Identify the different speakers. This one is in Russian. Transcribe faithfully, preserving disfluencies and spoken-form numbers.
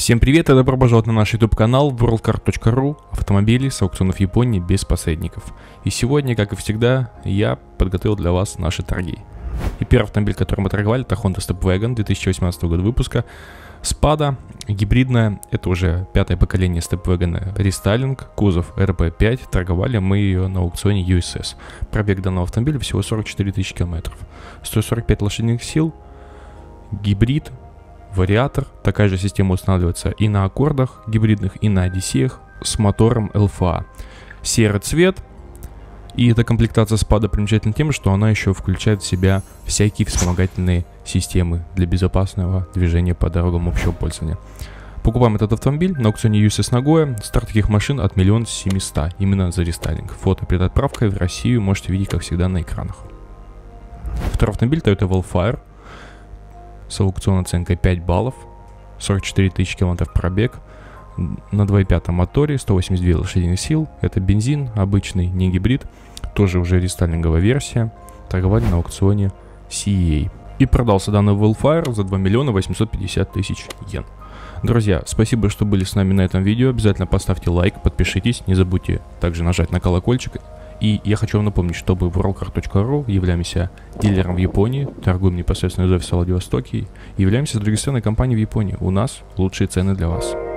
Speaker 1: Всем привет и добро пожаловать на наш YouTube канал ворлдкар точка ру. Автомобили с аукционов Японии без посредников. И сегодня, как и всегда, я подготовил для вас наши торги. И первый автомобиль, который мы торговали, это Honda Stepwagon две тысячи восемнадцатого года выпуска. Спада, гибридная, это уже пятое поколение Stepwagon рестайлинг, кузов эр пэ пять, торговали мы ее на аукционе ю эс эс. Пробег данного автомобиля всего сорок четыре тысячи километров. сто сорок пять лошадиных сил, гибрид, вариатор, такая же система устанавливается и на аккордах гибридных, и на одиссеях с мотором эл эф а. Серый цвет, и эта комплектация Спада примечательна тем, что она еще включает в себя всякие вспомогательные системы для безопасного движения по дорогам общего пользования. Покупаем этот автомобиль на аукционе ю эс эс Нагоя. Старт таких машин от один семьсот тысяч, именно за рестайлинг. Фото перед отправкой в Россию можете видеть, как всегда, на экранах. Второй автомобиль Toyota Wildfire с аукционной оценкой пять баллов, сорок четыре тысячи километров пробег, на два и пять моторе, сто восемьдесят две лошадиных сил. Это бензин, обычный, не гибрид, тоже уже рестайлинговая версия. Торговали на аукционе си и эй. И продался данный Wildfire за два миллиона восемьсот пятьдесят тысяч йен. Друзья, спасибо, что были с нами на этом видео. Обязательно поставьте лайк, подпишитесь, не забудьте также нажать на колокольчик. И я хочу вам напомнить, что мы в ворлдкар точка ру являемся дилером в Японии, торгуем непосредственно из офиса в Владивостоке и являемся зарегистрированной компанией в Японии. У нас лучшие цены для вас.